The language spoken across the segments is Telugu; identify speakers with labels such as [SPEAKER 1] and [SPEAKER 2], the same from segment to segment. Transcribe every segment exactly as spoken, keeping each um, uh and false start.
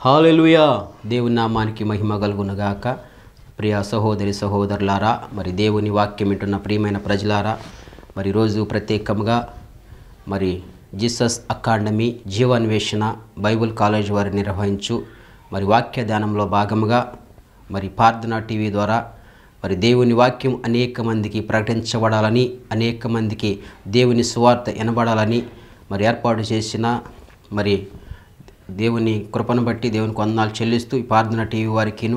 [SPEAKER 1] హల్లెలూయా. దేవుని నామానికి మహిమ కలుగునుగాక. ప్రియ సహోదరి సహోదరులారా, మరి దేవుని వాక్యం వింటున్న ప్రియమైన ప్రజలారా, మరి రోజు ప్రత్యేకంగా మరి జీసస్ అకాడమీ జీవాన్వేషణ బైబుల్ కాలేజ్ వారు నిర్వహించు మరి వాక్య ధ్యానంలో భాగముగా మరి ప్రార్థనా టీవీ ద్వారా మరి దేవుని వాక్యం అనేక మందికి ప్రకటించబడాలని, అనేక మందికి దేవుని సువార్త వినబడాలని మరి ఏర్పాటు చేసిన మరి దేవుని కృపను బట్టి దేవునికి వందనాలు చెల్లిస్తూ ఈ ప్రార్థనా టీవీ వారికిను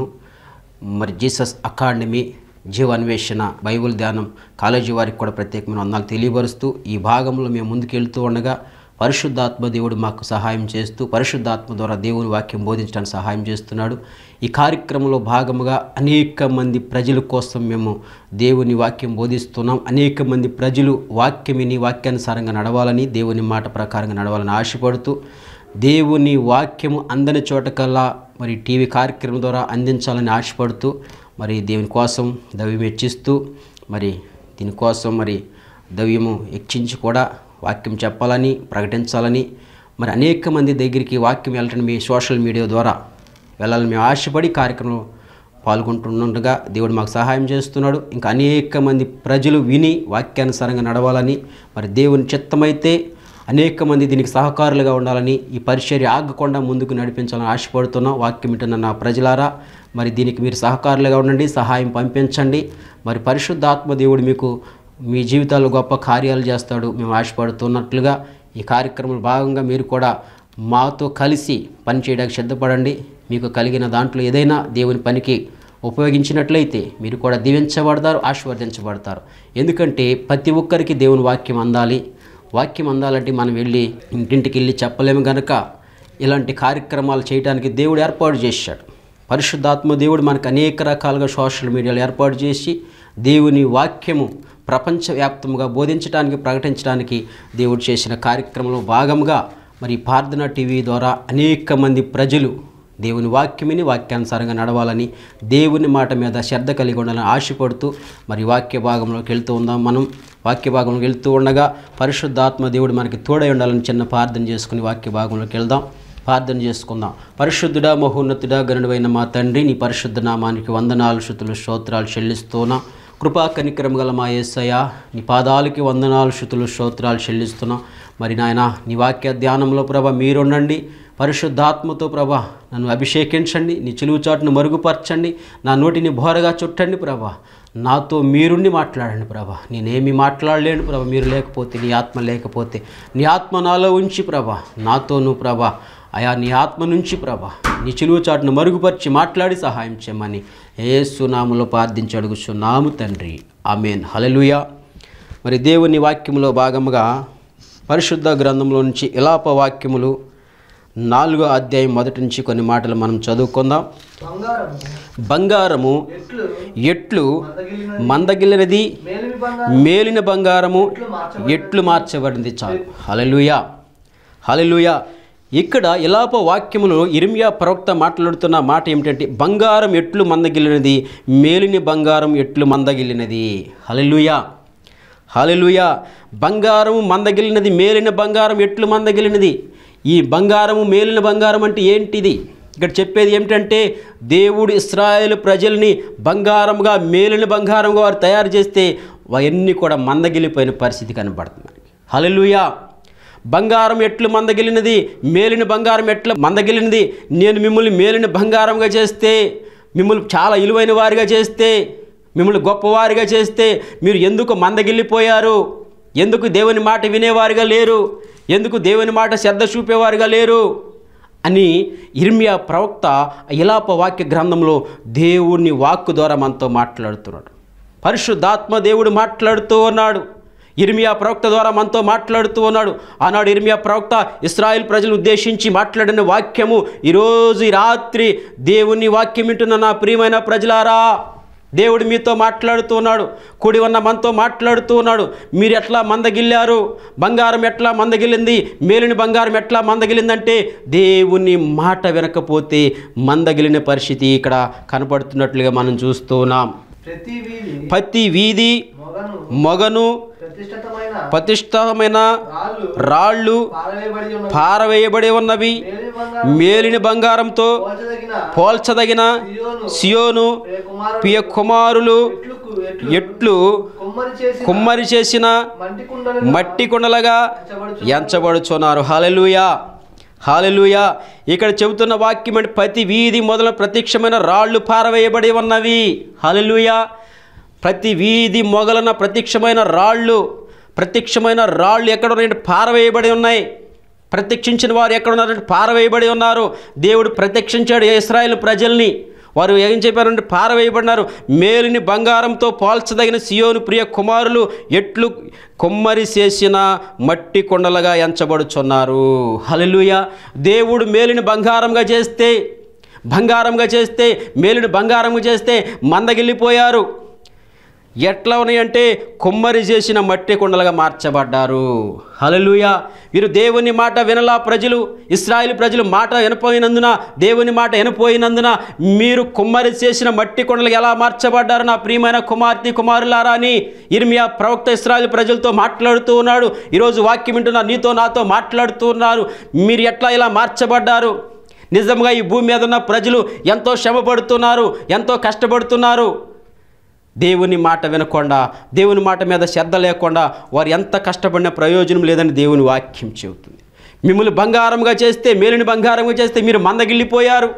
[SPEAKER 1] మరి జీసస్ అకాడమీ జీవాన్వేషణ బైబుల్ ధ్యానం కాలేజీ వారికి కూడా ప్రత్యేకమైన వందనాలు తెలియపరుస్తూ ఈ భాగంలో మేము ముందుకు వెళ్తూ ఉండగా పరిశుద్ధాత్మ దేవుడు మాకు సహాయం చేస్తూ పరిశుద్ధాత్మ ద్వారా దేవుని వాక్యం బోధించడానికి సహాయం చేస్తున్నాడు. ఈ కార్యక్రమంలో భాగముగా అనేక మంది ప్రజల కోసం మేము దేవుని వాక్యం బోధిస్తున్నాం. అనేక మంది ప్రజలు వాక్యం విని వాక్యానుసారంగా నడవాలని, దేవుని మాట ప్రకారంగా నడవాలని ఆశపడుతూ దేవుని వాక్యము అందని చోటకల్లా మరి టీవీ కార్యక్రమం ద్వారా అందించాలని ఆశపడుతూ మరి దేవుని కోసం దవ్యం హెచ్చిస్తూ మరి దీనికోసం మరి దవ్యము హెచ్చించి కూడా వాక్యం చెప్పాలని, ప్రకటించాలని మరి అనేక మంది దగ్గరికి వాక్యం వెళ్ళటం మీ సోషల్ మీడియా ద్వారా వెళ్ళాలని మేము ఆశపడి కార్యక్రమంలో పాల్గొంటుండగా దేవుడు మాకు సహాయం చేస్తున్నాడు. ఇంకా అనేక మంది ప్రజలు విని వాక్యానుసారంగా నడవాలని, మరి దేవుని చిత్తమైతే అనేక మంది దీనికి సహకారులుగా ఉండాలని, ఈ పరిచర్య ఆగకుండా ముందుకు నడిపించాలని ఆశపడుతున్నాం. వాక్యం వింటున్న నా ప్రజలారా, మరి దీనికి మీరు సహకారులుగా ఉండండి, సహాయం పంపించండి. మరి పరిశుద్ధాత్మ దేవుడు మీకు మీ జీవితాల్లో గొప్ప కార్యాలు చేస్తాడు మేము ఆశపడుతున్నట్లుగా ఈ కార్యక్రమంలో భాగంగా మీరు కూడా మాతో కలిసి పని చేయడానికి సిద్ధపడండి. మీకు కలిగిన దాంట్లో ఏదైనా దేవుని పనికి ఉపయోగించినట్లయితే మీరు కూడా దీవించబడతారు, ఆశీర్వదించబడతారు. ఎందుకంటే ప్రతి ఒక్కరికి దేవుని వాక్యం అందాలి. వాక్యం అందాలంటే మనం వెళ్ళి ఇంటింటికి వెళ్ళి చెప్పలేము కనుక ఇలాంటి కార్యక్రమాలు చేయడానికి దేవుడు ఏర్పాటు చేశాడు. పరిశుద్ధాత్మ దేవుడు మనకు అనేక రకాలుగా సోషల్ మీడియాలో ఏర్పాటు చేసి దేవుని వాక్యము ప్రపంచవ్యాప్తంగా బోధించడానికి, ప్రకటించడానికి దేవుడు చేసిన కార్యక్రమంలో భాగంగా మరి ప్రార్థనా టీవీ ద్వారా అనేక మంది ప్రజలు దేవుని వాక్యమిని వాక్యానుసారంగా నడవాలని, దేవుని మాట మీద శ్రద్ధ కలిగి ఉండాలని ఆశపడుతూ మరి వాక్య భాగంలోకి వెళ్తూ ఉందాం. మనం వాక్య భాగంలోకి వెళ్తూ ఉండగా పరిశుద్ధాత్మ దేవుడు మనకి తోడై ఉండాలని చిన్న ప్రార్థన చేసుకుని వాక్య భాగంలోకి వెళ్దాం. ప్రార్థన చేసుకుందాం. పరిశుద్ధుడా, మహోన్నతుడా, గనుడైన మా తండ్రి, నీ పరిశుద్ధ నామానికి వందనాలు, స్తుతులు, స్తోత్రాలు చెల్లిస్తున్నాం. కృపా కనికరం గల మా యేసయ్య, నీ పాదాలకి వందనాలు, స్తుతులు, స్తోత్రాలు చెల్లిస్తున్నాం. మరి నాయన నీ వాక్య ధ్యానంలో ప్రభ మీరుండండి. పరిశుద్ధాత్మతో ప్రభా నన్ను అభిషేకించండి, నీ చిలువు చాటును మరుగుపరచండి, నా నోటిని బోరగా చుట్టండి ప్రభా. నాతో మీరుండి మాట్లాడండి ప్రభా. నేనేమి మాట్లాడలేను ప్రభా, మీరు లేకపోతే, నీ ఆత్మ లేకపోతే. నీ ఆత్మ నాలో ఉంచి ప్రభా, నాతోను ప్రభా, అయా నీ ఆత్మ నుంచి ప్రభా నీ చిలువు చాటును మరుగుపరిచి మాట్లాడి సహాయం చేయమని యేసు నామములో ప్రార్థించి అడుగుచున్నాము తండ్రి, ఆమేన్. హల్లెలూయా. మరి దేవుని వాక్యములో భాగముగా పరిశుద్ధ గ్రంథంలో నుంచి విలాప వాక్యములు నాలుగో అధ్యాయం మొదటి నుంచి కొన్ని మాటలు మనం చదువుకుందాం. బంగారము ఎట్లు మందగిలినది, మేలిన బంగారము ఎట్లు మార్చబడింది. చాలు. హల్లెలూయా, హల్లెలూయా. ఇక్కడ విలాప వాక్యములో ఇర్మియా ప్రవక్త మాట్లాడుతున్న మాట ఏమిటంటే, బంగారం ఎట్లు మందగిలినది, మేలిన బంగారం ఎట్లు మందగిలినది. హల్లెలూయా, హల్లెలూయా. బంగారము మందగిలినది, మేలిన బంగారం ఎట్లు మందగిలినది. ఈ బంగారము మేలిన బంగారం అంటే ఏంటిది? ఇక్కడ చెప్పేది ఏమిటంటే, దేవుడు ఇశ్రాయేలు ప్రజల్ని బంగారంగా, మేలిన బంగారంగా వారు తయారు చేస్తే అవన్నీ కూడా మందగిలిపోయిన పరిస్థితి కనబడుతుంది. హల్లెలూయా. బంగారం ఎట్లు మందగిలినది, మేలిన బంగారం ఎట్లా మందగిలినది. నేను మిమ్మల్ని మేలిన బంగారంగా చేస్తే, మిమ్మల్ని చాలా విలువైన వారిగా చేస్తే, మిమ్మల్ని గొప్పవారిగా చేస్తే మీరు ఎందుకు మందగిల్లిపోయారు? ఎందుకు దేవుని మాట వినేవారుగా లేరు? ఎందుకు దేవుని మాట శ్రద్ధ చూపేవారుగా లేరు అని ఇర్మియా ప్రవక్త విలాప వాక్య గ్రంథంలో దేవుని వాక్కు ద్వారా మనతో మాట్లాడుతున్నాడు. పరిశుద్ధాత్మ దేవుడు మాట్లాడుతూ ఉన్నాడు. ఇర్మియా ప్రవక్త ద్వారా మనతో మాట్లాడుతూ ఉన్నాడు. ఆనాడు ఇర్మియా ప్రవక్త ఇశ్రాయేల్ ప్రజలు ఉద్దేశించి మాట్లాడిన వాక్యము ఈరోజు ఈ రాత్రి దేవుని వాక్యం వింటున్న నా ప్రియమైన ప్రజలారా, దేవుడు మీతో మాట్లాడుతూ ఉన్నాడు. కూడి ఉన్న మనతో మాట్లాడుతూ ఉన్నాడు. మీరు ఎట్లా మందగిల్లారు? బంగారం ఎట్లా మందగిలింది, మేలిన బంగారం ఎట్లా మందగిలిందంటే దేవుని మాట వినకపోతే మందగిలిన పరిస్థితి ఇక్కడ కనపడుతున్నట్లుగా మనం చూస్తూ ఉన్నాం. ప్రతి వీధి మొగను
[SPEAKER 2] ప్రతిష్ఠితమైన
[SPEAKER 1] ప్రతిష్ఠితమైన
[SPEAKER 2] రాళ్ళు
[SPEAKER 1] రాళ్ళు
[SPEAKER 2] పారవేయబడి ఉన్నవి.
[SPEAKER 1] పారవేయబడి ఉన్నవి.
[SPEAKER 2] మేలిమి బంగారం
[SPEAKER 1] మేలిని బంగారంతో
[SPEAKER 2] పోల్చదగిన
[SPEAKER 1] పోల్చదగిన
[SPEAKER 2] సియోను
[SPEAKER 1] సియోను
[SPEAKER 2] ప్రియ కుమారుడు
[SPEAKER 1] ప్రియ కుమారులు
[SPEAKER 2] ఎట్లుకు ఎట్లు
[SPEAKER 1] ఎట్లు
[SPEAKER 2] కుమ్మరి చేసి
[SPEAKER 1] కుమ్మరి చేసిన
[SPEAKER 2] మంటి కుండలను
[SPEAKER 1] మట్టి కుండలుగా
[SPEAKER 2] ఎంచబడుచు
[SPEAKER 1] ఎంచబడుచున్నారు. హల్లెలూయా, హల్లెలూయా. ఇక్కడ చెబుతున్న వాక్యం అంటే ప్రతి వీధి మొదల ప్రత్యక్షమైన రాళ్ళు పారవేయబడి ఉన్నవి. హల్లెలూయా. ప్రతి వీధి మొదలన ప్రత్యక్షమైన రాళ్ళు ప్రత్యక్షమైన రాళ్ళు ఎక్కడ ఉన్నాయంటే పారవేయబడి ఉన్నాయి. ప్రత్యక్షించిన వారు ఎక్కడ ఉన్నారంటే పారవేయబడి ఉన్నారు. దేవుడు ప్రత్యక్షించాడు ఇశ్రాయేలు ప్రజల్ని. వారు ఏం చెప్పారంటే పారవేయబడినారు. మేలిని బంగారంతో పోల్చదగిన సియోను ప్రియ కుమారులు ఎట్లు కొమ్మరి చేసిన మట్టి కొండలుగా ఎంచబడుచున్నారు. హల్లెలూయా. దేవుడు మేలిని బంగారంగా చేస్తే బంగారంగా చేస్తే మేలిని బంగారంగా చేస్తే మందగిల్లిపోయారు. ఎట్లా ఉన్నాయంటే కొమ్మరి చేసిన మట్టి కొండలుగా మార్చబడ్డారు. హల్లెలూయా. వీరు దేవుని మాట వినలా. ప్రజలు ఇశ్రాయేలు ప్రజలు మాట వినపోయినందున దేవుని మాట వినపోయినందున మీరు కొమ్మరి చేసిన మట్టి కొండలుగా ఎలా మార్చబడ్డారు నా ప్రియమైన కుమార్తె కుమారులారా అని ఇర్మియా ప్రవక్త ఇశ్రాయేలు ప్రజలతో మాట్లాడుతూ ఉన్నాడు. ఈరోజు వాక్యం వింటున్న నీతో నాతో మాట్లాడుతూ ఉన్నారు. మీరు ఎట్లా ఇలా మార్చబడ్డారు? నిజంగా ఈ భూమి మీద ఉన్న ప్రజలు ఎంతో శ్రమ పడుతున్నారు, ఎంతో కష్టపడుతున్నారు. దేవుని మాట వినకుండా దేవుని మాట మీద శ్రద్ధ లేకుండా వారు ఎంత కష్టపడిన ప్రయోజనం లేదని దేవుని వాక్యం చెబుతుంది. మిమ్మల్ని బంగారంగా చేస్తే మేలిని బంగారంగా చేస్తే మీరు మందగిల్లిపోయారు.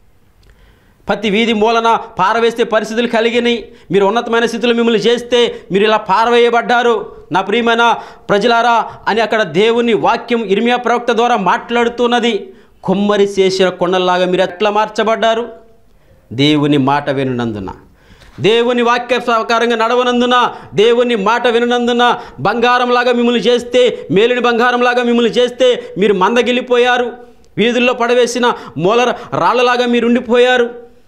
[SPEAKER 1] ప్రతి వీధి మూలన పారవేస్తే పరిస్థితులు కలిగినాయి. మీరు ఉన్నతమైన స్థితిలో మిమ్మల్ని చేస్తే మీరు ఇలా పారవేయబడ్డారు నా ప్రియమైన ప్రజలారా అని అక్కడ దేవుని వాక్యం ఇర్మియా ప్రవక్త ద్వారా మాట్లాడుతున్నది. కొమ్మరి చేసిన కొండల్లాగా మీరు ఎట్లా మార్చబడ్డారు? దేవుని మాట వినందున, దేవుని వాక్య ప్రకారంగా నడవనందున, దేవుని మాట వినందున బంగారంలాగా మిమ్మల్ని చేస్తే, మేలిని బంగారంలాగా మిమ్మల్ని చేస్తే మీరు మందగిల్లిపోయారు. వీధుల్లో పడవేసిన మూల రాళ్ళలాగా మీరు ఉండిపోయారు.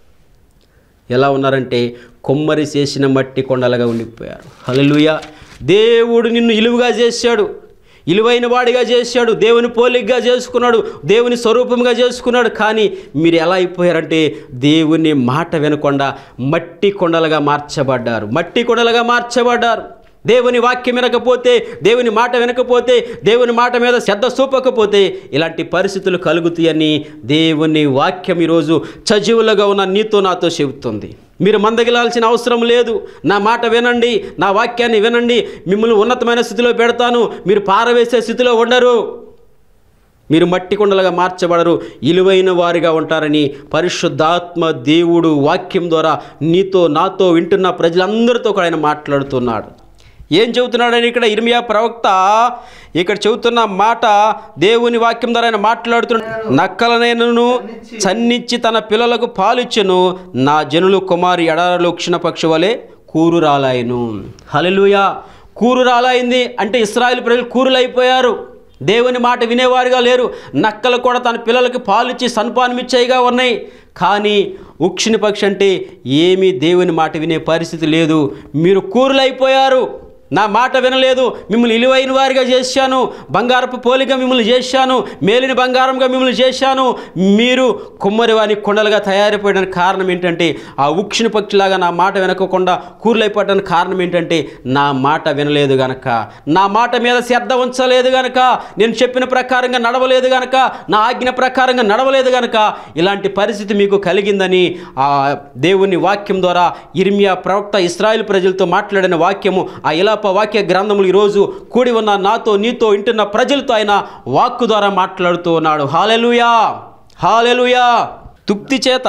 [SPEAKER 1] ఎలా ఉన్నారంటే కొమ్మరి చేసిన మట్టి కొండలుగా ఉండిపోయారు. హల్లెలూయా. దేవుడు నిన్ను ఇలువుగా చేశాడు, ఇలువైన వాడిగా చేశాడు, దేవుని పోలికగా చేసుకున్నాడు, దేవుని స్వరూపంగా చేసుకున్నాడు. కానీ మీరు ఎలా అయిపోయారంటే దేవుని మాట వినకుండా మట్టి కొండలుగా మార్చబడ్డారు. మట్టి కొండలుగా మార్చబడ్డారు. దేవుని వాక్యం వినకపోతే, దేవుని మాట వినకపోతే, దేవుని మాట మీద శ్రద్ధ చూపకపోతే ఇలాంటి పరిస్థితులు కలుగుతాయని దేవుని వాక్యం ఈరోజు సజీవులుగా ఉన్న నీతో నాతో చెబుతుంది. మీరు మందగిలాల్సిన అవసరం లేదు. నా మాట వినండి, నా వాక్యాన్ని వినండి. మిమ్మల్ని ఉన్నతమైన స్థితిలో పెడతాను. మీరు పారవేసే స్థితిలో ఉండరు. మీరు మట్టి కొండలుగా మార్చబడరు, ఇలువైన వారిగా ఉంటారని పరిశుద్ధాత్మ దేవుడు వాక్యం ద్వారా నీతో నాతో వింటున్న ప్రజలందరితో కూడా ఆయన మాట్లాడుతున్నాడు. ఏం చెబుతున్నాడని ఇక్కడ ఇర్మియా ప్రవక్త ఇక్కడ చెబుతున్న మాట దేవుని వాక్యం ద్వారా ఆయన మాట్లాడుతున్నాడు. నక్కలనైనను చన్నిచ్చి తన పిల్లలకు పాలిచ్చెను, నా జనులు కుమారి ఎడారిలో క్షీణపక్షి వలె కూరురాలాయను. హల్లెలూయా. కూరురాలైంది అంటే ఇశ్రాయేలు ప్రజలు కూరులైపోయారు. దేవుని మాట వినేవారుగా లేరు. నక్కలు కూడా తన పిల్లలకి పాలిచ్చి సన్పానమిచ్చేయిగా ఉన్నాయి. కానీ ఉక్షిని పక్షి అంటే ఏమీ దేవుని మాట వినే పరిస్థితి లేదు. మీరు కూరులైపోయారు. నా మాట వినలేదు, మిమ్మల్ని ఇలువైన వారిగా చేశాను, బంగారపు పోలిగా మిమ్మల్ని చేశాను, మేలిన బంగారంగా మిమ్మల్ని చేశాను. మీరు కుమ్మరి వారి కొండలుగా తయారైపోయడానికి కారణం ఏంటంటే ఆ ఉక్షిని పక్షిలాగా నా మాట వినకుండా కూరులైపోవడానికి కారణం ఏంటంటే నా మాట వినలేదు గనక, నా మాట మీద శ్రద్ధ ఉంచలేదు గనక, నేను చెప్పిన ప్రకారంగా నడవలేదు గనక, నా ఆజ్ఞ ప్రకారంగా నడవలేదు గనక ఇలాంటి పరిస్థితి మీకు కలిగిందని ఆ దేవుని వాక్యం ద్వారా ఇర్మియా ప్రవక్త ఇశ్రాయేలు ప్రజలతో మాట్లాడిన వాక్యము ఆ ఇలా వాక్య గ్రంథములు ఈరోజు కూడి ఉన్న నాతో నీతో వింటున్న ప్రజలతో ఆయన వాక్కు ద్వారా మాట్లాడుతూ ఉన్నాడు. హల్లెలూయా, హల్లెలూయా. తుప్తి చేత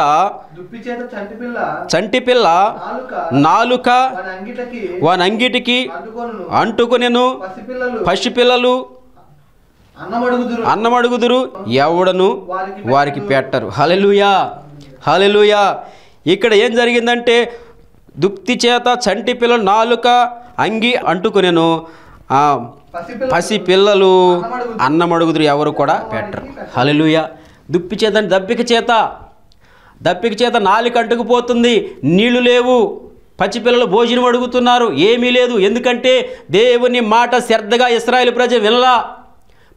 [SPEAKER 1] చంటి పిల్ల నాలుక వాని అంగిటికి అంటుకొనెను, పసిపిల్లలు అన్నమడుగుదురు, ఎవడను వారికి పెట్టరు. హల్లెలూయా, హల్లెలూయా. ఇక్కడ ఏం జరిగిందంటే దుప్తి చేత చంటి పిల్లలు నాలుక అంగి అంటుకునేను, పసి పిల్లలు అన్నమడుగుదురు, ఎవరు కూడా పెట్టరు. హల్లెలూయా. దుప్పి చేత దప్పిక చేత దప్పిక చేత నాలుక అంటుకుపోతుంది, నీళ్లు లేవు, పసిపిల్లలు భోజనం అడుగుతున్నారు, ఏమీ లేదు. ఎందుకంటే దేవుని మాట శ్రద్ధగా ఇశ్రాయేలు ప్రజలు వినలా.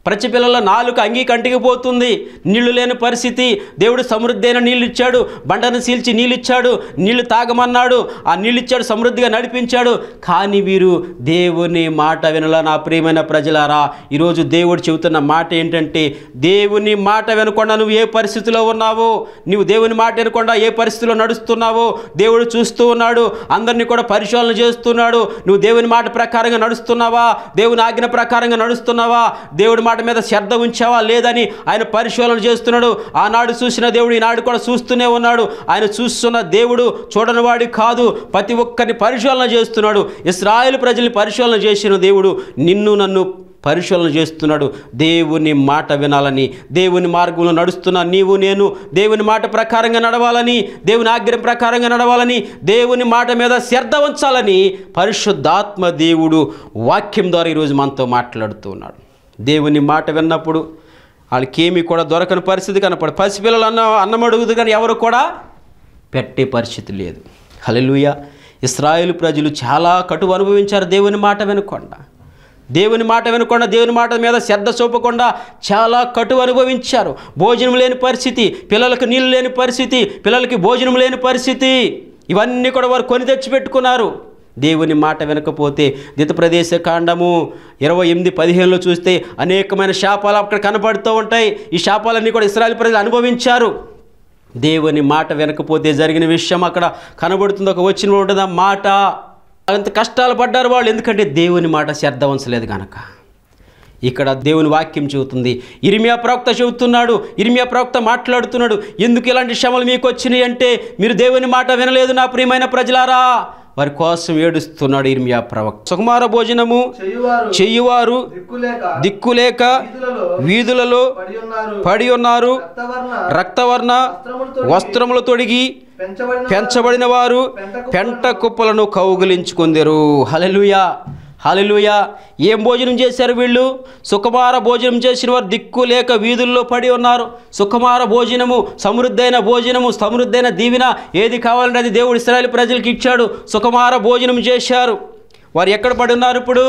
[SPEAKER 1] పచ్చిపిల్లల నాలుక అంగీ కంటికి పోతుంది, నీళ్లు లేని పరిస్థితి. దేవుడు సమృద్ధి అయిన నీళ్ళు ఇచ్చాడు, బండను సీల్చి నీళ్ళు ఇచ్చాడు, నీళ్లు తాగమన్నాడు, ఆ నీళ్ళు ఇచ్చాడు, సమృద్ధిగా నడిపించాడు. కానీ వీరు దేవుని మాట వినలా. నా ప్రియమైన ప్రజలారా, ఈరోజు దేవుడు చెబుతున్న మాట ఏంటంటే, దేవుని మాట వినకుండా నువ్వు ఏ పరిస్థితిలో ఉన్నావో, నువ్వు దేవుని మాట వినకుండా ఏ పరిస్థితిలో నడుస్తున్నావో దేవుడు చూస్తూ ఉన్నాడు. అందరినీ కూడా పరిశోధన చేస్తున్నాడు. నువ్వు దేవుని మాట ప్రకారంగా నడుస్తున్నావా, దేవుని ఆజ్ఞ ప్రకారంగా నడుస్తున్నావా, దేవుడి మాట మీద శ్రద్ధ ఉంచావా లేదని ఆయన పరిశోధన చేస్తున్నాడు. ఆనాడు చూసిన దేవుడు ఈనాడు కూడా చూస్తూనే ఉన్నాడు. ఆయన చూస్తున్న దేవుడు చూడని వాడి కాదు, ప్రతి ఒక్కరిని పరిశోధన చేస్తున్నాడు. ఇశ్రాయేలు ప్రజల్ని పరిశోధన చేసిన దేవుడు నిన్ను నన్ను పరిశోధన చేస్తున్నాడు. దేవుని మాట వినాలని, దేవుని మార్గంలో నడుస్తున్న నీవు నేను దేవుని మాట ప్రకారంగా నడవాలని, దేవుని ఆజ్ఞ ప్రకారంగా నడవాలని, దేవుని మాట మీద శ్రద్ధ ఉంచాలని పరిశుద్ధాత్మ దేవుడు వాక్యం ద్వారా ఈరోజు మనతో మాట్లాడుతూ ఉన్నాడు. దేవుని మాట విన్నప్పుడు వాళ్ళకేమీ కూడా దొరకని పరిస్థితి కనపడు. పసిపిల్లలు అన్న అన్నం అడుగుదు కానీ ఎవరు కూడా పెట్టే పరిస్థితి లేదు. హల్లెలూయా. ఇశ్రాయేలు ప్రజలు చాలా కటువు అనుభవించారు దేవుని మాట వినకుండా. దేవుని మాట వినకుండా, దేవుని మాట మీద శ్రద్ధ చూపకుండా చాలా కటువు అనుభవించారు. భోజనం లేని పరిస్థితి, పిల్లలకు నీళ్ళు లేని పరిస్థితి, పిల్లలకి భోజనం లేని పరిస్థితి, ఇవన్నీ కూడా వారు కొని తెచ్చిపెట్టుకున్నారు. దేవుని మాట వినకపోతే ద్వితీయోపదేశ కాండము ఇరవై ఎనిమిది పదిహేనులో చూస్తే అనేకమైన శాపాలు అక్కడ కనబడుతూ ఉంటాయి. ఈ శాపాలన్నీ కూడా ఇశ్రాయేలు ప్రజలు అనుభవించారు. దేవుని మాట వినకపోతే జరిగిన విషయం అక్కడ కనబడుతుంది. ఒక వచ్చిన ఉంటుంది ఆ మాట. అంత కష్టాలు పడ్డారు వాళ్ళు, ఎందుకంటే దేవుని మాట శ్రద్ధ ఉంచలేదు కనుక. ఇక్కడ దేవుని వాక్యం చెబుతుంది, ఇర్మియా ప్రవక్త చెబుతున్నాడు, ఇర్మియా ప్రవక్త మాట్లాడుతున్నాడు, ఎందుకు ఇలాంటి శ్రమలు మీకు వచ్చినాయి అంటే మీరు దేవుని మాట వినలేదు నా ప్రియమైన ప్రజలారా. వారి కోసం ఏడుస్తున్నాడు ఇర్మియా ప్రవక్త. సుకుమార భోజనము చెయ్యువారు దిక్కులేక వీధులలో పడి ఉన్నారు, రక్తవర్ణ వస్త్రములు తొడిగి పెంచబడిన వారు పెంట కుప్పలను కౌగిలించుకొందెరు. హల్లెలూయా, హల్లెలూయా. ఏం భోజనం చేశారు వీళ్ళు? సుకుమార భోజనం చేసిన వారు దిక్కు లేక వీధుల్లో పడి ఉన్నారు. సుకుమార భోజనము, సమృద్ధైన భోజనము, సమృద్ధైన దీవెన ఏది కావాలంటే అది దేవుడు ఇశ్రాయేలు ప్రజలకు ఇచ్చాడు. సుకుమార భోజనం చేశారు. వారు ఎక్కడ పడి ఉన్నారు ఇప్పుడు?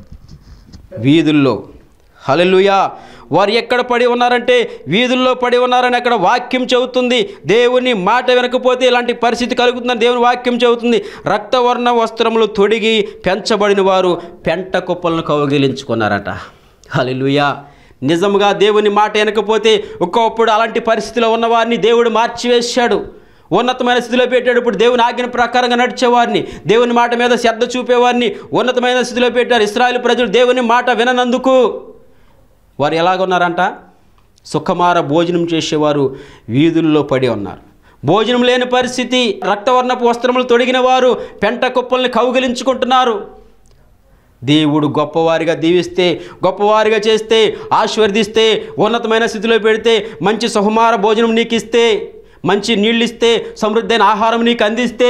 [SPEAKER 1] వీధుల్లో. హల్లెలూయా. వారు ఎక్కడ పడి ఉన్నారంటే వీధుల్లో పడి ఉన్నారని అక్కడ వాక్యం చెబుతుంది. దేవుని మాట వినకపోతే ఇలాంటి పరిస్థితి కలుగుతుందని దేవుని వాక్యం చెబుతుంది. రక్తవర్ణ వస్త్రములు తొడిగి పెంచబడిన వారు పెంట కుప్పలను కౌగిలించుకున్నారట. హల్లెలూయా. నిజంగా దేవుని మాట వినకపోతే ఒక్కొప్పుడు అలాంటి పరిస్థితిలో ఉన్నవారిని దేవుడు మార్చివేశాడు, ఉన్నతమైన స్థితిలో పెట్టాడు. ఇప్పుడు దేవుని ఆజ్ఞ ప్రకారంగా నడిచేవారిని, దేవుని మాట మీద శ్రద్ధ చూపేవారిని ఉన్నతమైన స్థితిలో పెట్టారు. ఇశ్రాయేలు ప్రజలు దేవుని మాట విననందుకు వారు ఎలాగున్నారంట? సుకుమార భోజనం చేసేవారు వీధుల్లో పడి ఉన్నారు. భోజనం లేని పరిస్థితి, రక్తవర్ణపు వస్త్రములు తొడిగిన వారు పెంట కుప్పల్ని కౌగిలించుకుంటున్నారు. దేవుడు గొప్పవారిగా దీవిస్తే, గొప్పవారిగా చేస్తే, ఆశీర్వదిస్తే, ఉన్నతమైన స్థితిలో పెడితే, మంచి సుకుమార భోజనం నీకు ఇస్తే, మంచి నీళ్ళు ఇస్తే, సమృద్ధైన ఆహారం నీకు అందిస్తే,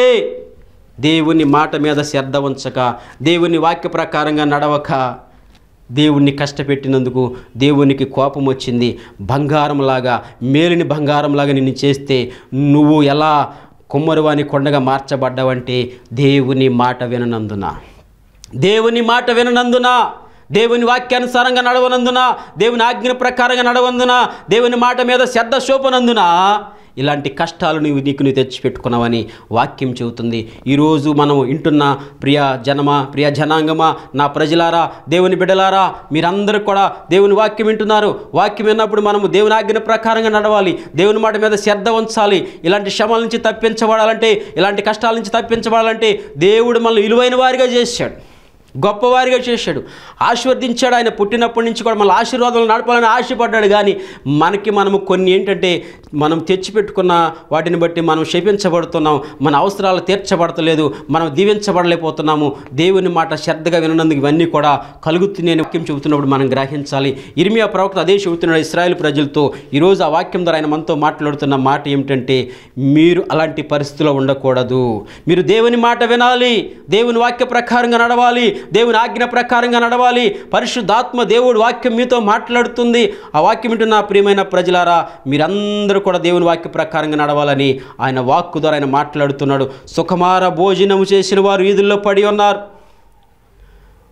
[SPEAKER 1] దేవుని మాట మీద శ్రద్ధ ఉంచక, దేవుని వాక్య ప్రకారంగా నడవక, దేవుణ్ణి కష్టపెట్టినందుకు దేవునికి కోపం వచ్చింది. బంగారంలాగా, మేలిని బంగారంలాగా నిన్ను చేస్తే నువ్వు ఎలా కుమ్మరివాని కొండగా మార్చబడ్డావంటే దేవుని మాట విననందున, దేవుని మాట విననందున, దేవుని వాక్యానుసారంగా నడవనందున, దేవుని ఆజ్ఞ ప్రకారంగా నడవందున, దేవుని మాట మీద శ్రద్ధ చూపనందున ఇలాంటి కష్టాలు నీవు నీకు నువ్వు తెచ్చిపెట్టుకున్నావని వాక్యం చెబుతుంది. ఈరోజు మనం వింటున్న ప్రియ జనమా, ప్రియ జనాంగమా, నా ప్రజలారా, దేవుని బిడ్డలారా, మీరందరూ కూడా దేవుని వాక్యం వింటున్నారు. వాక్యం విన్నప్పుడు మనము దేవుని ఆజ్ఞ ప్రకారంగా నడవాలి, దేవుని మాట మీద శ్రద్ధ ఉంచాలి. ఇలాంటి శ్రమల నుంచి తప్పించబడాలంటే, ఇలాంటి కష్టాల నుంచి తప్పించబడాలంటే దేవుడు మనల్ని విలువైన వారిగా చేశాడు, గొప్పవారిగా చేశాడు, ఆశీర్వదించాడు. ఆయన పుట్టినప్పటి నుంచి కూడా మన ఆశీర్వాదాలు నడపాలని ఆశపడ్డాడు. కానీ మనకి మనము కొన్ని ఏంటంటే మనం తెచ్చిపెట్టుకున్న వాటిని బట్టి మనం శపించబడుతున్నాం, మన అవసరాలు తీర్చబడతలేదు, మనం దీవించబడలేకపోతున్నాము. దేవుని మాట శ్రద్ధగా వినందుకు ఇవన్నీ కూడా కలుగుతున్నాయని వాక్యం చెబుతున్నప్పుడు మనం గ్రహించాలి. ఇర్మియా ప్రవక్త అదే చెబుతున్నాడు ఇశ్రాయేలు ప్రజలతో. ఈరోజు ఆ వాక్యం ద్వారా ఆయన మనతో మాట్లాడుతున్న మాట ఏమిటంటే, మీరు అలాంటి పరిస్థితిలో ఉండకూడదు. మీరు దేవుని మాట వినాలి, దేవుని వాక్య ప్రకారంగా నడవాలి, దేవుని ఆజ్ఞ ప్రకారంగా నడవాలి. పరిశుద్ధాత్మ దేవుడు వాక్యం మీతో మాట్లాడుతుంది. ఆ వాక్యం వింటున్న ప్రియమైన ప్రజలారా, మీరందరూ కూడా దేవుని వాక్య ప్రకారంగా నడవాలని ఆయన వాక్కు ద్వారా ఆయన మాట్లాడుతున్నాడు. సుకుమార భోజనము చేసిన వారు వీధుల్లో పడి ఉన్నారు.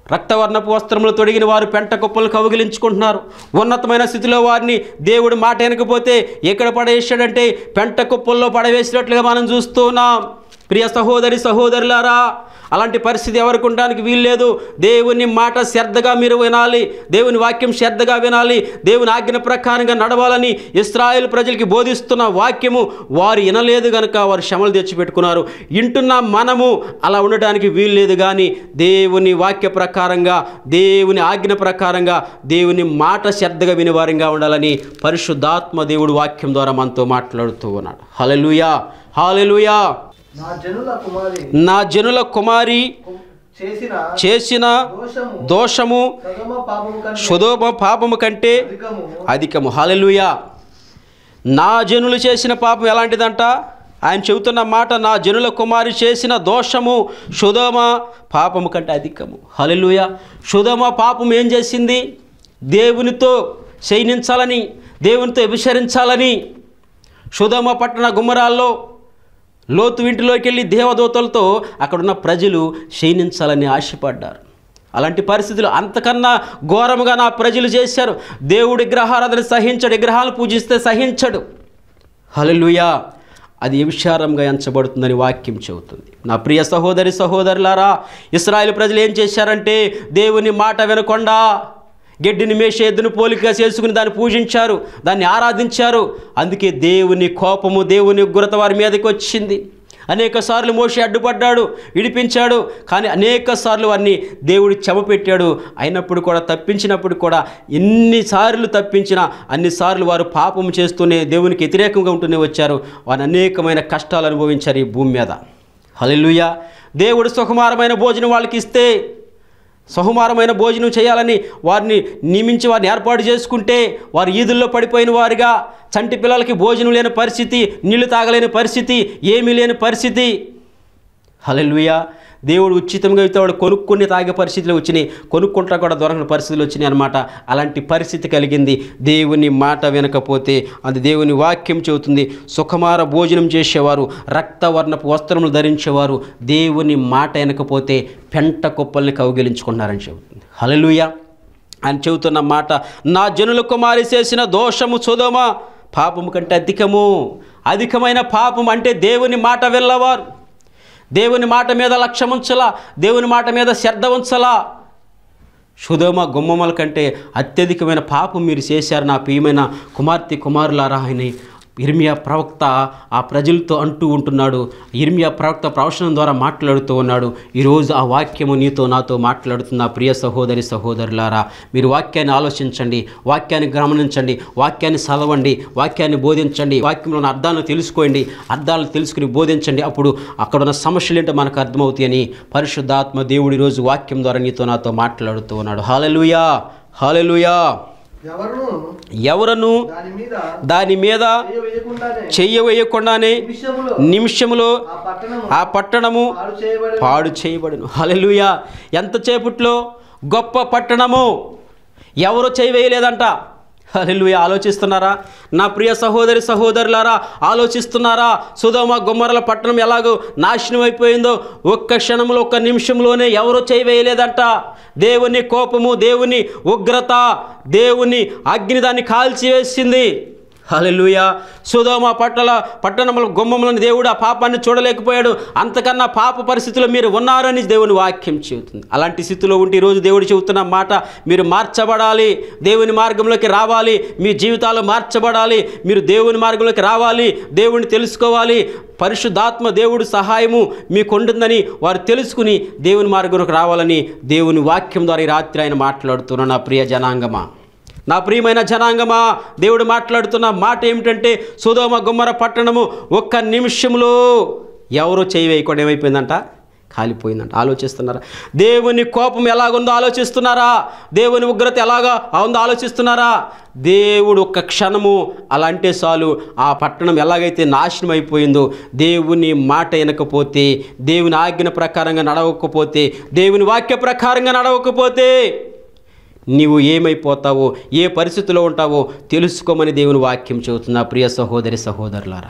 [SPEAKER 1] రక్తవర్ణపు వస్త్రములు తొడిగిన వారు పెంట కుప్పలు కౌగిలించుకుంటున్నారు. ఉన్నతమైన స్థితిలో వారిని దేవుడు మాట వినకపోతే ఎక్కడ పడవేసాడంటే పెంట కుప్పల్లో పడవేసినట్లుగా మనం చూస్తున్నాం. ప్రియ సహోదరి సహోదరులారా, అలాంటి పరిస్థితి ఎవరికి ఉండడానికి వీల్లేదు. దేవుని మాట శ్రద్ధగా మీరు వినాలి, దేవుని వాక్యం శ్రద్ధగా వినాలి, దేవుని ఆజ్ఞ ప్రకారంగా నడవాలని ఇశ్రాయేలు ప్రజలకి బోధిస్తున్న వాక్యము వారు వినలేదు కనుక వారు శ్రమలు తెచ్చిపెట్టుకున్నారు. వింటున్న మనము అలా ఉండడానికి వీల్లేదు. కానీ దేవుని వాక్య ప్రకారంగా, దేవుని ఆజ్ఞ ప్రకారంగా, దేవుని మాట శ్రద్ధగా వినివారంగా ఉండాలని పరిశుద్ధాత్మ దేవుడు వాక్యం ద్వారా మనతో మాట్లాడుతూ ఉన్నాడు. హల్లెలూయా, హల్లెలూయా.
[SPEAKER 2] నా జనుల కుమారి
[SPEAKER 1] నా జనుల కుమారి
[SPEAKER 2] చేసిన
[SPEAKER 1] చేసిన
[SPEAKER 2] దోషము
[SPEAKER 1] దోషము
[SPEAKER 2] సొదొమ పాపము కంటే
[SPEAKER 1] సొదొమ పాపము కంటే
[SPEAKER 2] అధికము.
[SPEAKER 1] అధికము. హల్లెలూయా. నా జనులు చేసిన పాపం ఎలాంటిదంట? ఆయన చెబుతున్న మాట, నా జనుల కుమారి చేసిన దోషము సొదొమ పాపము కంటే అధికము. హల్లెలూయా. సొదొమ పాపం ఏం చేసింది? దేవునితో శయనించాలని, దేవునితో వ్యభిచరించాలని సొదొమ పట్టణ గుమ్మరాల్లో లోతు ఇంటిలోకి వెళ్ళి దేవదూతలతో అక్కడున్న ప్రజలు శయనించాలని ఆశపడ్డారు. అలాంటి పరిస్థితులు అంతకన్నా ఘోరముగా నా ప్రజలు చేశారు. దేవుడు విగ్రహారాధన సహించడు, విగ్రహాలు పూజిస్తే సహించడు. హల్లెలూయా. అది వ్యభిచారంగా ఎంచబడుతుందని వాక్యం చెబుతుంది. నా ప్రియ సహోదరి సహోదరులారా, ఇశ్రాయేలు ప్రజలు ఏం చేశారంటే దేవుని మాట వినకుండా గడ్డిని మేసే ఎద్దును పోలికగా చేసుకుని దాన్ని పూజించారు, దాన్ని ఆరాధించారు. అందుకే దేవుని కోపము, దేవుని ఉగ్రత వారి మీదకి వచ్చింది. అనేక సార్లు మోషే అడ్డుపడ్డాడు, విడిపించాడు. కానీ అనేక సార్లు వారిని దేవుడు చెమ పెట్టాడు. అయినప్పుడు కూడా, తప్పించినప్పుడు కూడా, ఎన్నిసార్లు తప్పించినా అన్నిసార్లు వారు పాపం చేస్తూనే దేవునికి వ్యతిరేకంగా ఉంటూనే వచ్చారు. వారు అనేకమైన కష్టాలు అనుభవించారు ఈ భూమి మీద. హల్లెలూయా. దేవుడు సుకుమారమైన భోజనం వాళ్ళకి ఇస్తే, సుకుమారమైన భోజనం చేయాలని వారిని నియమించి వారిని ఏర్పాటు చేసుకుంటే వారు ఈదుల్లో పడిపోయిన వారుగా, చంటి పిల్లలకి భోజనం లేని పరిస్థితి, నీళ్లు తాగలేని పరిస్థితి, ఏమీ లేని పరిస్థితి. హల్లెలూయా. దేవుడు ఉచితంగా అయితే వాడు కొనుక్కొని తాగే పరిస్థితులు వచ్చినాయి, కొనుక్కుంటా కూడా దొరకని పరిస్థితులు వచ్చినాయి అన్నమాట. అలాంటి పరిస్థితి కలిగింది దేవుని మాట వినకపోతే. అది దేవుని వాక్యం చెబుతుంది. సుకుమార భోజనం చేసేవారు, రక్తవర్ణపు వస్త్రములు ధరించేవారు దేవుని మాట వినకపోతే పెంట కుప్పల్ని కౌగిలించుకున్నారని చెబుతుంది. హల్లెలూయా. ఆయన చెబుతున్న మాట, నా జనుల కుమారి చేసిన దోషము సొదొమ పాపము కంటే అధికము. అధికమైన పాపం అంటే దేవుని మాట వెళ్ళవారు, దేవుని మాట మీద లక్ష్యం ఉంచలా, దేవుని మాట మీద శ్రద్ధ ఉంచలా. సొదొమ గుమ్మముల కంటే అత్యధికమైన పాపం మీరు చేశారు నా ప్రియమైన కుమార్తె కుమారులారా అని ఇర్మియా ప్రవక్త ఆ ప్రజలతో అంటూ ఉంటున్నాడు. ఇర్మియా ప్రవక్త ప్రవచనం ద్వారా మాట్లాడుతూ ఉన్నాడు. ఈరోజు ఆ వాక్యము నీతో నాతో మాట్లాడుతున్న ప్రియ సహోదరి సహోదరులారా, మీరు వాక్యాన్ని ఆలోచించండి, వాక్యాన్ని గమనించండి, వాక్యాన్ని చదవండి, వాక్యాన్ని బోధించండి, వాక్యంలోని అర్థాలను తెలుసుకోండి, అర్థాలను తెలుసుకుని బోధించండి. అప్పుడు అక్కడున్న సమస్యలు ఏంటో మనకు అర్థమవుతాయని పరిశుద్ధాత్మ దేవుడు ఈరోజు వాక్యం ద్వారా నీతో నాతో మాట్లాడుతూ ఉన్నాడు. హల్లెలూయా, హల్లెలూయా.
[SPEAKER 2] ఎవరును
[SPEAKER 1] ఎవరను
[SPEAKER 2] దాని మీద
[SPEAKER 1] దాని మీద
[SPEAKER 2] చేయవేయకుండానే
[SPEAKER 1] చెయ్యవేయకుండానే
[SPEAKER 2] నిమిషములో
[SPEAKER 1] నిమిషములో
[SPEAKER 2] ఆ పట్టణము
[SPEAKER 1] ఆ పట్టణము
[SPEAKER 2] పాడు చేయబడి
[SPEAKER 1] పాడు చేయబడును. హల్లెలూయా. ఎంతసేపట్లో గొప్ప పట్టణము ఎవరు చేయవేయలేదంట. హల్లెలూయా. ఆలోచిస్తున్నారా నా ప్రియ సహోదరి సహోదరులారా? ఆలోచిస్తున్నారా? సొదొమ గొమొర్రా పట్టణం ఎలాగో నాశనం అయిపోయిందో ఒక్క క్షణంలో, ఒక్క నిమిషంలోనే ఎవరో చేయవేయలేదంట. దేవుని కోపము, దేవుని ఉగ్రత, దేవుని అగ్ని దాన్ని కాల్చివేసింది. హల్లెలూయా. సొదొమ పట్టణ పట్టణముల గుమ్మములను దేవుడు ఆ పాపాన్ని చూడలేకపోయాడు. అంతకన్నా పాప పరిస్థితిలో మీరు ఉన్నారని దేవుని వాక్యం చెబుతుంది. అలాంటి స్థితిలో ఉంటే ఈరోజు దేవుడు చెబుతున్న మాట, మీరు మార్చబడాలి, దేవుని మార్గంలోకి రావాలి, మీ జీవితాలు మార్చబడాలి, మీరు దేవుని మార్గంలోకి రావాలి, దేవుని తెలుసుకోవాలి. పరిశుద్ధాత్మ దేవుడు సహాయము మీకు ఉంటుందని వారు తెలుసుకుని దేవుని మార్గంలోకి రావాలని దేవుని వాక్యం ద్వారా ఈ రాత్రి ఆయన మాట్లాడుతున్న నా ప్రియ జనాంగమా, నా ప్రియమైన జనాంగమా, దేవుడు మాట్లాడుతున్న మాట ఏమిటంటే సొదొమ గొమొర్రా పట్టణము ఒక్క నిమిషంలో ఎవరో చేయి వేయకుండా ఏమైపోయిందంట, కాలిపోయిందంట. ఆలోచిస్తున్నారా? దేవుని కోపం ఎలాగుందో ఆలోచిస్తున్నారా? దేవుని ఉగ్రత ఎలాగా ఉందో ఆలోచిస్తున్నారా? దేవుడు ఒక్క క్షణము అలా అంటే చాలు ఆ పట్టణం ఎలాగైతే నాశనం అయిపోయిందో, దేవుని మాట వినకపోతే, దేవుని ఆజ్ఞ ప్రకారంగా నడవకపోతే, దేవుని వాక్య ప్రకారంగా నడవకపోతే నీవు ఏమైపోతావో, ఏ పరిస్థితిలో ఉంటావో తెలుసుకోమని దేవుని వాక్యం చెబుతున్నా. ప్రియ సహోదరి సహోదరులారా,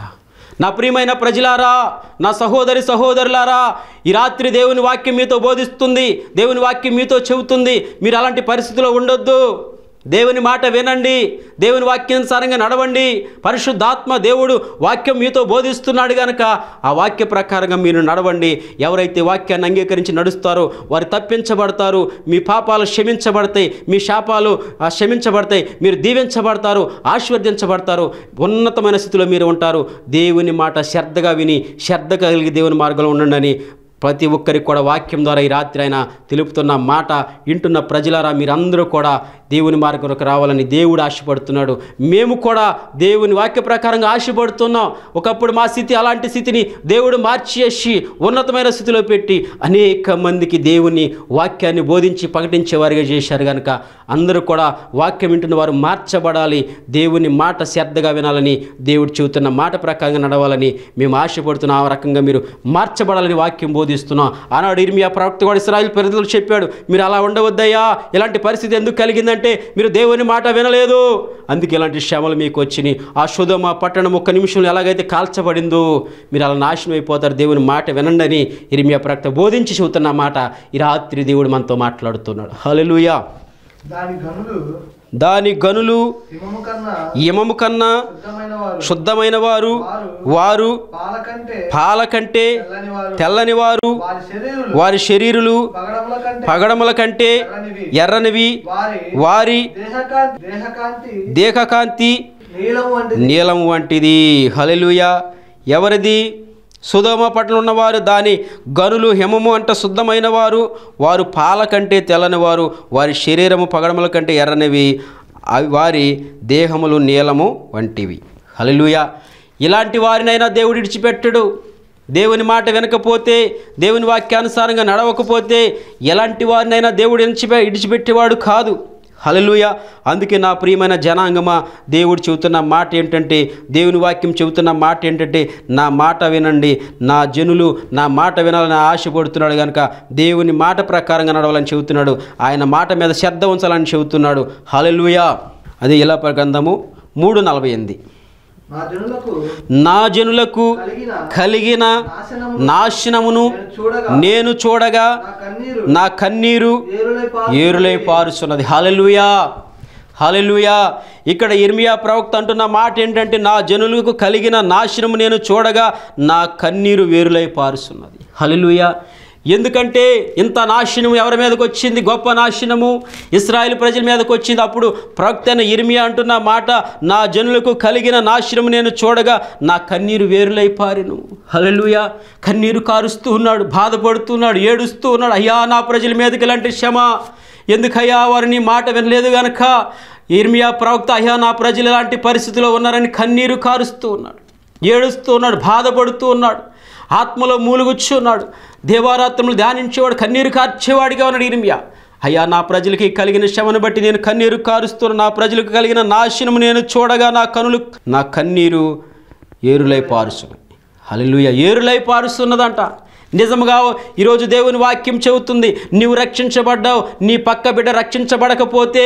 [SPEAKER 1] నా ప్రియమైన ప్రజలారా, నా సహోదరి సహోదరులారా, ఈ రాత్రి దేవుని వాక్యం మీతో బోధిస్తుంది, దేవుని వాక్యం మీతో చెబుతుంది. మీరు అలాంటి పరిస్థితిలో ఉండొద్దు. దేవుని మాట వినండి, దేవుని వాక్యానుసారంగా నడవండి. పరిశుద్ధాత్మ దేవుడు వాక్యం మీతో బోధిస్తున్నాడు కనుక ఆ వాక్య ప్రకారంగా మీరు నడవండి. ఎవరైతే వాక్యాన్ని అంగీకరించి నడుస్తారో వారు తప్పించబడతారు. మీ పాపాలు క్షమించబడతాయి, మీ శాపాలు క్షమించబడతాయి, మీరు దీవించబడతారు, ఆశీర్వదించబడతారు, ఉన్నతమైన స్థితిలో మీరు ఉంటారు. దేవుని మాట శ్రద్ధగా విని శ్రద్ధ కలిగి దేవుని మార్గంలో ఉండండి. ప్రతి ఒక్కరికి కూడా వాక్యం ద్వారా ఈ రాత్రి ఆయన తెలుపుతున్న మాట వింటున్న ప్రజలారా, మీరందరూ కూడా దేవుని మార్గంలోకి రావాలని దేవుడు ఆశపడుతున్నాడు. మేము కూడా దేవుని వాక్య ప్రకారంగా ఆశపడుతున్నాం. ఒకప్పుడు మా స్థితి అలాంటి స్థితిని దేవుడు మార్చేసి ఉన్నతమైన స్థితిలో పెట్టి అనేక మందికి దేవుని వాక్యాన్ని బోధించి ప్రకటించేవారిగా చేశారు కనుక అందరూ కూడా వాక్యం వింటున్న వారు మార్చబడాలి. దేవుని మాట శ్రద్ధగా వినాలని, దేవుడు చెబుతున్న మాట ప్రకారంగా నడవాలని మేము ఆశపడుతున్నాం. ఆ రకంగా మీరు మార్చబడాలని వాక్యం బోధిస్తున్నాం. ఆనాడు ఇర్మియా ప్రవక్త కూడా ఇశ్రాయేలు ప్రజలకు చెప్పాడు, మీరు అలా ఉండవద్దయ్యా, ఇలాంటి పరిస్థితి ఎందుకు కలిగిందంటే మీరు దేవుని మాట వినలేదు, అందుకే ఇలాంటి శ్రమలు మీకు వచ్చినాయి. ఆ సొదొమ పట్టణం ఒక్క నిమిషంలో ఎలాగైతే కాల్చబడిందో మీరు అలా నాశనం అయిపోతారు. దేవుని మాట వినండి అని ఇర్మియా ప్రవక్త బోధించి చెబుతున్న మాట ఈ రాత్రి దేవుడు మనతో మాట్లాడుతున్నాడు. హల్లెలూయా.
[SPEAKER 2] దాని గనులు
[SPEAKER 1] దాని గనులు
[SPEAKER 2] హిమము కన్నా
[SPEAKER 1] యమము కన్నా
[SPEAKER 2] శుద్ధమైన వారు,
[SPEAKER 1] శుద్ధమైన వారు, వారు
[SPEAKER 2] పాల కంటే
[SPEAKER 1] పాల కంటే
[SPEAKER 2] తెల్లని వారు,
[SPEAKER 1] తెల్లని వారు,
[SPEAKER 2] వారి శరీరులు
[SPEAKER 1] వారి శరీరులు
[SPEAKER 2] పగడముల కంటే
[SPEAKER 1] పగడముల కంటే
[SPEAKER 2] ఎర్రనివి,
[SPEAKER 1] ఎర్రనివి,
[SPEAKER 2] వారి
[SPEAKER 1] వారి
[SPEAKER 2] దేహకాంతి దేహకాంతి
[SPEAKER 1] దేహకాంతి
[SPEAKER 2] నీలము వంటిది.
[SPEAKER 1] నీలం వంటిది. హల్లెలూయా. ఎవరిది? సొదొమ పట్టణంలో ఉన్నవారు దాని గనులు హిమము అంట శుద్ధమైన వారు, వారు పాల కంటే తెల్లని వారు, వారి శరీరము పగడముల కంటే ఎర్రనివి, అవి వారి దేహములు నీలము వంటివి. హల్లెలూయా. ఇలాంటి వారినైనా దేవుడు విడిచిపెట్టడు. దేవుని మాట వినకపోతే, దేవుని వాక్యానుసారంగా నడవకపోతే ఎలాంటి వారినైనా దేవుడు విడిచిపె విడిచిపెట్టేవాడు కాదు. హల్లెలూయా. అందుకే నా ప్రియమైన జనాంగమా, దేవుడు చెబుతున్న మాట ఏంటంటే, దేవుని వాక్యం చెబుతున్న మాట ఏంటంటే, నా మాట వినండి. నా జనులు నా మాట వినాలని ఆశపడుతున్నాడు కనుక దేవుని మాట ప్రకారంగా నడవాలని చెబుతున్నాడు. ఆయన మాట మీద శ్రద్ధ ఉంచాలని చెబుతున్నాడు. హల్లెలూయా. అది ఇలా గ్రంథము మూడు నలభై ఎనిమిది.
[SPEAKER 2] నా జనులకు
[SPEAKER 1] నా జనులకు
[SPEAKER 2] కలిగిన
[SPEAKER 1] కలిగిన
[SPEAKER 2] నాశనమును
[SPEAKER 1] నాశనమును
[SPEAKER 2] నేను చూడగా
[SPEAKER 1] నేను చూడగా
[SPEAKER 2] నా కన్నీరు
[SPEAKER 1] నా కన్నీరు
[SPEAKER 2] ఏరులై పారు-
[SPEAKER 1] ఏరులై పారుస్తున్నది. హల్లెలూయా. హల్లెలూయా. ఇక్కడ ఇర్మియా ప్రవక్త అంటున్న మాట ఏంటంటే, నా జనులకు కలిగిన నాశనము నేను చూడగా నా కన్నీరు వేరులై పారుస్తున్నది. హల్లెలూయా. ఎందుకంటే ఇంత నాశనము ఎవరి మీదకి వచ్చింది? గొప్ప నాశనము ఇశ్రాయేలు ప్రజల మీదకి వచ్చింది. అప్పుడు ప్రవక్త అయిన ఇర్మియా అంటున్న మాట, నా జనులకు కలిగిన నాశనము నేను చూడగా నా కన్నీరు వేరులై పారెను. హల్లెలూయా. కన్నీరు కారుస్తూ ఉన్నాడు, బాధపడుతున్నాడు, ఏడుస్తూ ఉన్నాడు. అయ్యా, నా ప్రజల మీదకి ఇలాంటి శ్రమ ఎందుకయ్యా? వారిని మాట వినలేదు గనక. ఇర్మియా ప్రవక్త, అయ్యా, నా ప్రజలు ఇలాంటి పరిస్థితిలో ఉన్నారని కన్నీరు కారుస్తూ ఉన్నాడు, ఏడుస్తూ ఉన్నాడు, బాధపడుతూ ఉన్నాడు, ఆత్మలో మూలుగుచ్చున్నాడు. దేవారాత్రములు ధ్యానించేవాడు, కన్నీరు కార్చేవాడిగా ఉన్నాడు ఇర్మియా. అయ్యా, నా ప్రజలకి కలిగిన శ్రమను బట్టి నేను కన్నీరు కారుస్తున్నాను. నా ప్రజలకు కలిగిన నాశనము నేను చూడగా నా కనులు నా కన్నీరు ఏరులై పారుస్తున్నది. హల్లెలూయా. ఏరులై పారుస్తున్నదంట. నిజముగా ఈరోజు దేవుని వాక్యం చెబుతుంది, నీవు రక్షించబడ్డావు, నీ పక్క బిడ్డ రక్షించబడకపోతే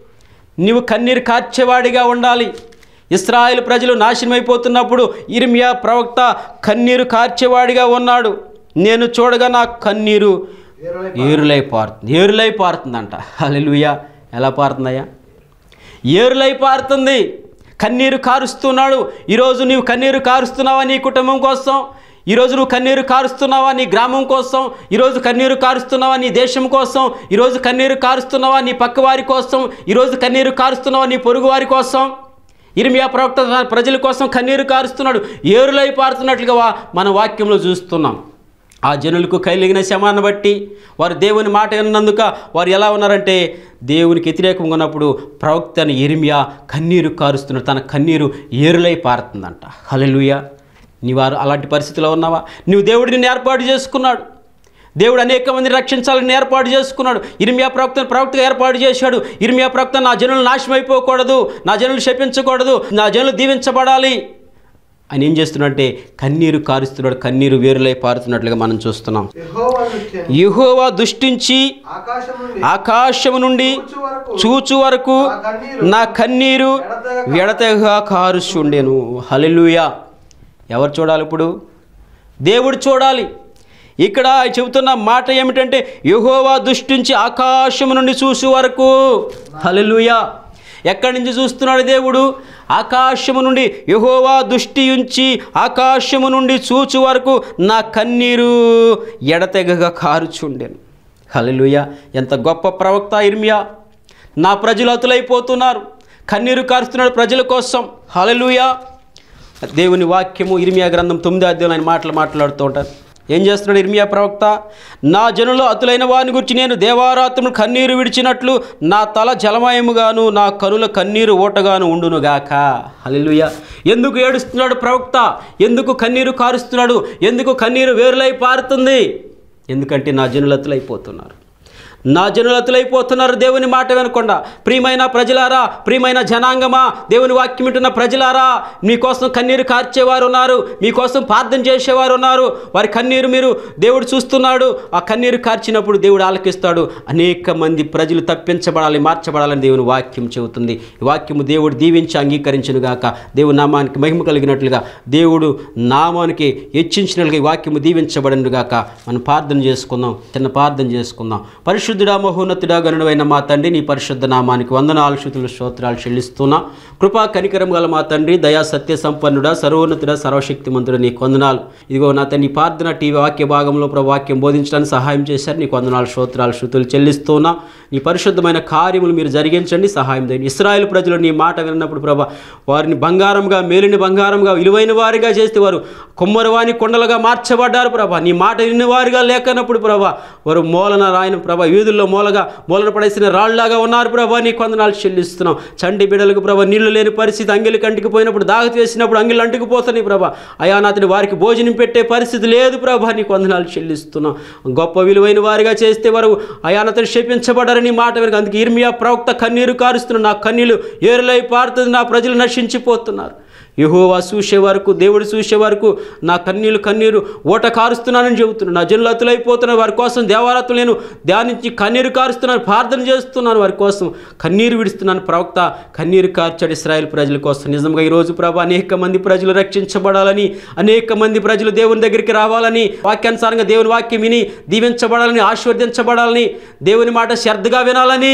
[SPEAKER 1] నీవు కన్నీరు కార్చేవాడిగా ఉండాలి. ఇశ్రాయేలు ప్రజలు నాశనమైపోతున్నప్పుడు ఇర్మియా ప్రవక్త కన్నీరు కార్చేవాడిగా ఉన్నాడు. నేను చూడగా నా కన్నీరు ఏరులై పారుతుంది. ఏరులై పారుతుందంట. హల్లెలూయా. ఎలా పారుతుందయ్యా? ఏరులై పారుతుంది. కన్నీరు కారుస్తున్నాడు. ఈరోజు నీవు కన్నీరు కారుస్తున్నావా నీ కుటుంబం కోసం? ఈరోజు నువ్వు కన్నీరు కారుస్తున్నావా నీ గ్రామం కోసం? ఈరోజు కన్నీరు కారుస్తున్నావా నీ దేశం కోసం? ఈరోజు కన్నీరు కారుస్తున్నావా నీ పక్కవారి కోసం? ఈరోజు కన్నీరు కారుస్తున్నావా నీ పొరుగు వారి కోసం? ఇర్మియా ప్రవక్త ప్రజల కోసం కన్నీరు కారుస్తున్నాడు, ఏరులై పారుతున్నట్లుగా మన వాక్యంలో చూస్తున్నాం. ఆ జనులకు కలిగిన శ్రమను బట్టి వారు దేవుని మాట విన్నందుక వారు ఎలా ఉన్నారంటే, దేవునికి వ్యతిరేకంగా ఉన్నప్పుడు ప్రవక్త అని ఇర్మియా కన్నీరు కారుస్తున్నాడు. తన కన్నీరు ఏరులై పారుతుందంట. హల్లెలూయా. నీవారు అలాంటి పరిస్థితిలో ఉన్నావా? నువ్వు దేవుడిని నిన్ను ఏర్పాటు చేసుకున్నాడు. దేవుడు అనేక మందిని రక్షించాలని ఏర్పాటు చేసుకున్నాడు. ఇర్మియా ప్రవక్తను ప్రవక్తగా ఏర్పాటు చేశాడు. ఇర్మియా ప్రవక్త, నా జనులు నాశనం అయిపోకూడదు, నా జనులు శపించకూడదు, నా జనులు దీవించబడాలి అని ఏం చేస్తున్నాడంటే కన్నీరు కారుస్తున్నాడు. కన్నీరు వేరులై పారుతున్నట్లుగా మనం చూస్తున్నాం. యెహోవా దృష్టించి ఆకాశము నుండి చూచు వరకు నా కన్నీరు ఎడతెగక కారుచుండెను. హల్లెలూయా. ఎవరు చూడాలి ఇప్పుడు? దేవుడు చూడాలి. ఇక్కడ చెబుతున్న మాట ఏమిటంటే యెహోవా దృష్టి నుంచి ఆకాశము నుండి చూసే వరకు. హల్లెలూయా. ఎక్కడి నుంచి చూస్తున్నాడు దేవుడు? ఆకాశము నుండి. యెహోవా దృష్టి ఉంచి ఆకాశము నుండి చూచు వరకు నా కన్నీరు ఎడతెగగా కారుచుండెను. హల్లెలూయా. ఎంత గొప్ప ప్రవక్త ఇర్మియా. నా ప్రజలు అతులైపోతున్నారు, కన్నీరు కారుస్తున్నాడు ప్రజల కోసం. హల్లెలూయా. దేవుని వాక్యము ఇర్మియా గ్రంథం తొమ్మిదో అధ్యాయంలో ఆయన మాటలు మాట్లాడుతూ ఉంటారు. ఏం చేస్తున్నాడు ఇర్మియా ప్రవక్త? నా జనులు అతులైన వారిని గురించి నేను దేవారాత్రులు కన్నీరు విడిచినట్లు నా తల జలమయముగాను నా కనుల కన్నీరు ఓటగాను ఉండునుగాక. హల్లెలూయా. ఎందుకు ఏడుస్తున్నాడు ప్రవక్త? ఎందుకు కన్నీరు కారుస్తున్నాడు? ఎందుకు కన్నీరు వేరులై పారుతుంది? ఎందుకంటే నా జనులు అతులైపోతున్నారు. నా జనులు అతులైపోతున్నారు. దేవుని మాట వినకుండా. ప్రియమైన ప్రజలారా, ప్రియమైన జనాంగమా, దేవుని వాక్యం వింటున్న ప్రజలారా, మీకోసం కన్నీరు కార్చేవారు ఉన్నారు, మీకోసం ప్రార్థన చేసేవారు ఉన్నారు. వారి కన్నీరు మీరు దేవుడు చూస్తున్నాడు. ఆ కన్నీరు కార్చినప్పుడు దేవుడు ఆలకిస్తాడు. అనేక మంది ప్రజలు తప్పించబడాలి, మార్చబడాలని దేవుని వాక్యం చెబుతుంది. ఈ వాక్యము దేవుడు దీవించి అంగీకరించును గాక. దేవుని నామానికి మహిమ కలిగినట్లుగా, దేవుడు నామానికి హెచ్చించినట్లుగా ఈ వాక్యము దీవించబడను గాక. మనం ప్రార్థన చేసుకుందాం. చిన్న ప్రార్థన చేసుకుందాం. పరిశుద్ధ పరిశుద్ధుడా మహోన్నతుడా గనుడైన మా తండ్రి, నీ పరిశుద్ధ నామానికి వందనాలు స్తుతులు స్తోత్రాలు చెల్లిస్తున్నా. కృపా కనికరం గల మా తండ్రి, దయా సత్య సంపన్నుడా, సర్వోన్నతుడా, సర్వశక్తిమంతుడా నీకు వందనాలు. ఇదిగో నా తండ్రి ప్రార్థన టీవీ వాక్య భాగంలో ప్రభు వాక్యం బోధించడానికి సహాయం చేశారు. నీకు వందనాలు స్తోత్రాలు స్తుతులు చెల్లిస్తున్నా. నీ పరిశుద్ధమైన కార్యములు మీరు జరిగించండి, సహాయం చేయండి. ఇశ్రాయేలు ప్రజలు నీ మాట విన్నప్పుడు ప్రభా వారిని బంగారంగా, మేలుని బంగారంగా, విలువైన వారిగా చేస్తే వారు కొమ్మరవాని కొండలుగా మార్చబడ్డారు ప్రభా. నీ మాట విన్న వారిగా లేకనప్పుడు ప్రభా వారు మూలన రాయన ప్రభా వీధుల్లో మూలగా మూలన పడేసిన రాళ్లాగా ఉన్నారు ప్రభా. నీ కొందనాలు చెల్లిస్తున్నాం. చంటి బిడ్డలకు ప్రభా నీళ్లు లేని పరిస్థితి, అంగిలి కంటికి పోయినప్పుడు దాగతి వేసినప్పుడు అంగిళ్ళు అంటుకుపోతున్నాయి ప్రభా. అయా నాతని వారికి భోజనం పెట్టే పరిస్థితి లేదు ప్రభా. నీ కొందనాలు చెల్లిస్తున్నాం. గొప్ప విలువైన వారిగా చేస్తే వారు అయానతను శపించబడారని మాట వెనుక. అందుకే ఇర్మియా ప్రవక్త కన్నీరు కారుస్తున్నారు. నా కన్నీళ్ళు ఏరులై పారుతుంది, నా ప్రజలు నశించిపోతున్నారు. యెహోవా చూసే వరకు, దేవుడు చూసే వరకు నా కన్నీళ్ళు కన్నీరు ఓట కారుస్తున్నానని చెబుతున్నాను. నా జనులు అతులైపోతున్నారు. వారి కోసం దేవారాత్రులు నేను ధ్యానించి కన్నీరు కారుస్తున్నాను, ప్రార్థన చేస్తున్నాను, వారి కోసం కన్నీరు విడుస్తున్నాను. ప్రవక్త కన్నీరు కార్చాడు ఇశ్రాయేలు ప్రజల కోసం. నిజంగా ఈరోజు ప్రభా అనేక మంది ప్రజలు రక్షించబడాలని, అనేక మంది ప్రజలు దేవుని దగ్గరికి రావాలని, వాక్యానుసారంగా దేవుని వాక్యం విని దీవించబడాలని, ఆశీర్వదించబడాలని, దేవుని మాట శ్రద్ధగా వినాలని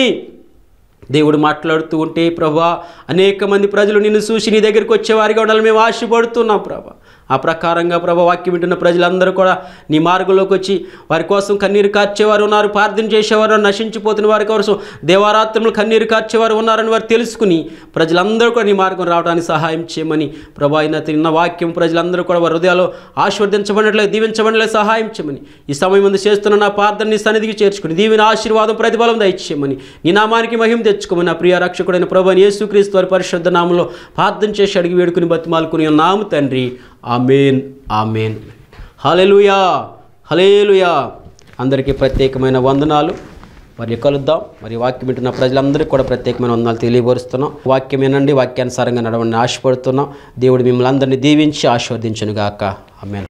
[SPEAKER 1] దేవుడు మాట్లాడుతూ ఉంటే ప్రభా అనేక మంది ప్రజలు నిన్ను చూసి నీ దగ్గరికి వచ్చేవారిగా ఉండాలని మేము ఆశపడుతున్నాం ప్రభా. ఆ ప్రకారంగా ప్రభా వాక్యం వింటున్న ప్రజలందరూ కూడా నీ మార్గంలోకి వచ్చి వారి కోసం కన్నీరు కార్చేవారు ఉన్నారు, ప్రార్థన చేసేవారు, నశించిపోతున్న వారి కోసం దేవారాత్రములు కన్నీరు కార్చేవారు ఉన్నారని వారు తెలుసుకుని ప్రజలందరూ కూడా నీ మార్గం రావడానికి సహాయం చేయమని ప్రభా అయినా తిన్న వాక్యం ప్రజలందరూ కూడా వారి హృదయాలు ఆశీర్వదించబడినట్లే, దీవించబడినట్లే సహాయం చేయమని ఈ సమయం ముందు చేస్తున్న నా ప్రార్థన నీ సన్నిధికి చేర్చుకుని దీవిన ఆశీర్వాదం ప్రతిఫలం దయచేయమని నీ నామానికి మహిమ తెచ్చుకోమని నా ప్రియ రక్షకుడైన ప్రభువైన యేసుక్రీస్తు వారి పరిశుద్ధ నామములో ప్రార్థన చేసి అడిగి వేడుకుని బతిమాలుకుని ఉన్నాము తండ్రి. ఆమేన్, ఆమేన్. హల్లెలూయా, హల్లెలూయా. అందరికీ ప్రత్యేకమైన వందనాలు. మరి కలుద్దాం. మరి వాక్యం వింటున్న ప్రజలందరికీ కూడా ప్రత్యేకమైన వందనాలు తెలియపరుస్తున్నాం. వాక్యం వినండి, వాక్యానుసారంగా నడవని ఆశపడుతున్నాం. దేవుడు మిమ్మల్ని అందరినీ దీవించి ఆశీర్వదించును గాక. ఆమేన్.